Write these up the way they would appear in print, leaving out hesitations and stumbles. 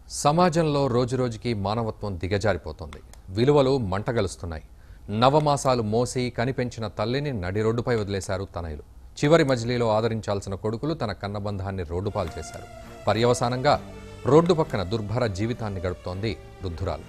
సమాజంలో రోజురోజుకి మానవత్వం దిగజారిపోతోంది. విలువలు మంటగలుస్తున్నాయి. నవమాసాలు మోసి కనిపెంచిన తల్లిని నడి రోడ్డుపై వదిలేశారు తనయులు. చివరి మజిలీలో ఆదరించాల్సిన కొడుకులు తన కన్నబంధాన్ని రోడ్డుపాలు చేశారు. పర్యవసానంగా రోడ్డు పక్కన దుర్భర జీవితాన్ని గడుపుతోంది వృద్ధురాలు.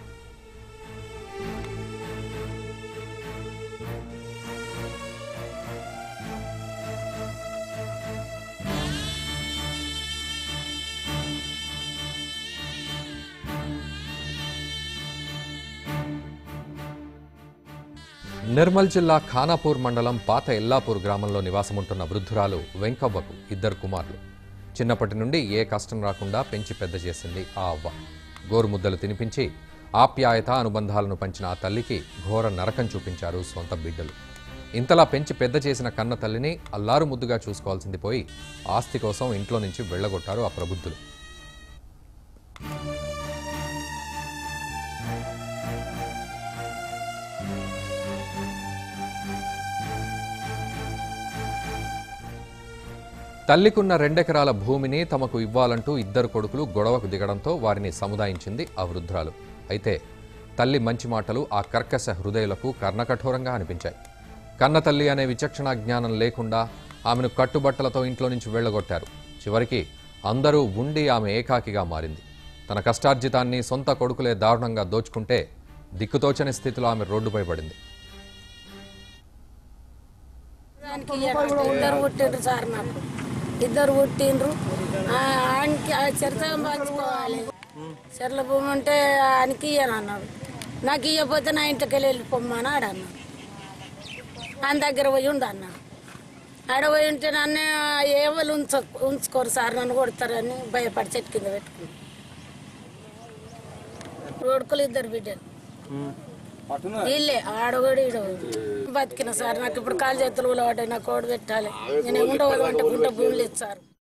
నిర్మల్ జిల్లా ఖానాపూర్ మండలం పాత ఎల్లాపూర్ గ్రామంలో నివాసముంటున్న వృద్ధురాలు వెంకవ్వకు ఇద్దరు కుమారులు. చిన్నప్పటి నుండి ఏ కష్టం రాకుండా పెంచి పెద్ద చేసింది ఆ అవ్వ. గోరుముద్దలు తినిపించి ఆప్యాయత అనుబంధాలను పంచిన ఆ తల్లికి ఘోర నరకం చూపించారు సొంత బిడ్డలు. ఇంతలా పెంచి పెద్ద చేసిన కన్న తల్లిని అల్లారు ముద్దుగా చూసుకోవాల్సింది పోయి ఆస్తి కోసం ఇంట్లో నుంచి వెళ్లగొట్టారు ఆ ప్రబుద్ధులు. తల్లికున్న 2 ఎకరాల భూమిని తమకు ఇవ్వాలంటూ ఇద్దరు కొడుకులు గొడవకు దిగడంతో వారిని సముదాయించింది ఆ వృద్ధురాలు. అయితే తల్లి మంచి మాటలు ఆ కర్కశ హృదయులకు కర్ణకఠోరంగా అనిపించాయి. కన్న తల్లి అనే విచక్షణ జ్ఞానం లేకుండా ఆమెను కట్టుబట్టలతో ఇంట్లో నుంచి వెళ్లగొట్టారు. చివరికి అందరూ ఉండి ఆమె ఏకాకిగా మారింది. తన కష్టార్జితాన్ని సొంత కొడుకులే దారుణంగా దోచుకుంటే దిక్కుతోచని స్థితిలో ఆమె రోడ్డుపై పడింది. ఇద్దరు పుట్టిండ్రు. ఆయనకి చరిత్రం పంచుకోవాలి. చెర్ల భూమి ఉంటే ఆయనకి ఇయ్యను అన్నాడు. నాకు ఇయ్యకపోతే నా ఇంటికి వెళ్ళిపోమ్మని ఆడన్నాడు. ఆయన దగ్గర పోయి ఉండన్నాడు. ఆడపోయి ఉంటే నన్ను ఎవరు ఉంచుకోరు సార్, నన్ను కొడతారని భయపడి చెట్టు కింద పెట్టుకున్నాను. కొడుకులు ఇద్దరు బిడ్డలు వీళ్ళే ఆడగోడు ఈడగోడు బతికిన సార్. నాకు ఇప్పుడు కాలు చేతులు పడ్డాయి. నాకు ఓడి పెట్టాలి. నేను ఉండవదు అంటే గుంట భూములు ఇచ్చారు.